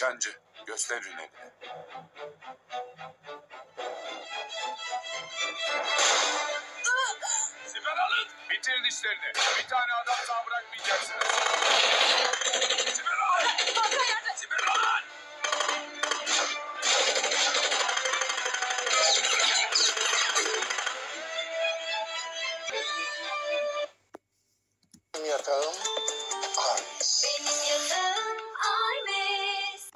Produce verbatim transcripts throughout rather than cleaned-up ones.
Nişancı, göster ünleni. Siper alın. Bitirin işlerini. Bir tane adam sağ bırakmayacaksınız. Siper alın. Siper alın. Benim yatağım Armis. Benim yatağım Armis.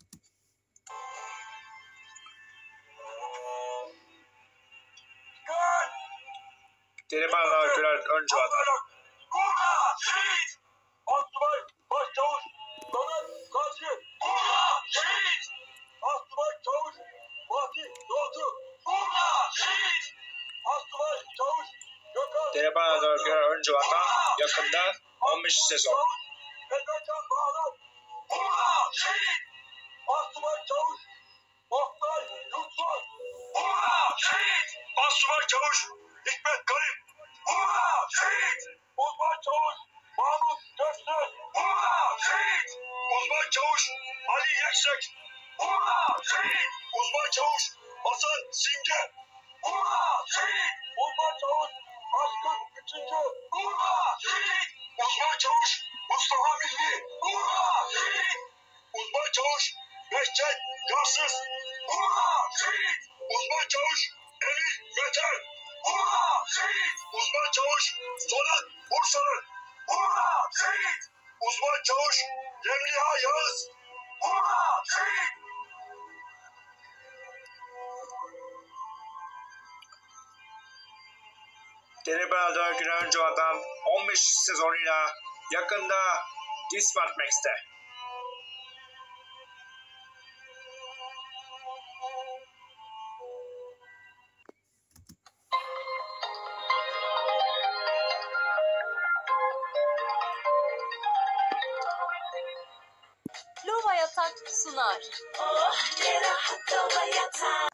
Delimanlar birer önce atar. Kurda! Şehit! Asubay Başçavuş Donat Karşı! Kurda! Şehit! Asubay Çavuş Fatih Yolcu! Kurda! Şehit! Asubay Çavuş Gökhan! Delimanlar birer önce atar. Yakında on beş sezon. Ezecan Bağlar! Kurda! Şehit! Asubay Çavuş Oktay Yurtsoy! Kurda! Şehit! Asubay Çavuş Hikmet Garip! Kurda! Şehit! Uzman Çavuş Mahmut Göksel! Kurda! Şehit! Uzman Çavuş Ali Yeksek! Kurda! Şehit! Uzman Çavuş Hasan Simge! Kurda! Şehit! Uzman Çavuş Aşkın Üçüncü! Kurda! Şehit! Uzman Çavuş Mustafa Milli! Kurda! Şehit! Uzman Çavuş Behçet Yarsız! Kurda! Şehit! Uzman Çavuş Emir Yeter! Kurda! Şehit! Uzman Çavuş Sonat Bursalı! Kurda! Şehit! Uzman Çavuş Remliha Yağız! Kurda! Şehit! Delimanlar birer önce adam on beş sezonuyla yakında Dismart Max'te. Lova Yatak sunar. Oh ne rahat Lova Yatak.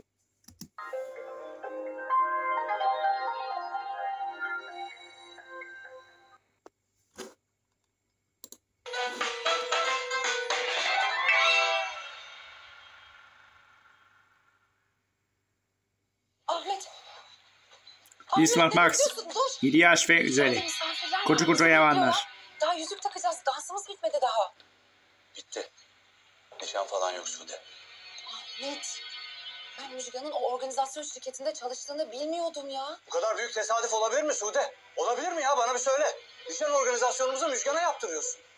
Ahmet. Dismart Max. Dur. yedi yaş ve üzeri. Misafirler Koca var, koca hazırlanıyor. yavanlar. Daha yüzük takacağız. Dansımız bitmedi daha. Bitti. Nişan falan yok Sude. Ahmet. Ben Müjgan'ın o organizasyon şirketinde çalıştığını bilmiyordum ya. Bu kadar büyük tesadüf olabilir mi Sude? Olabilir mi ya? Bana bir söyle. Nişan organizasyonumuzu Müjgan'a yaptırıyorsun.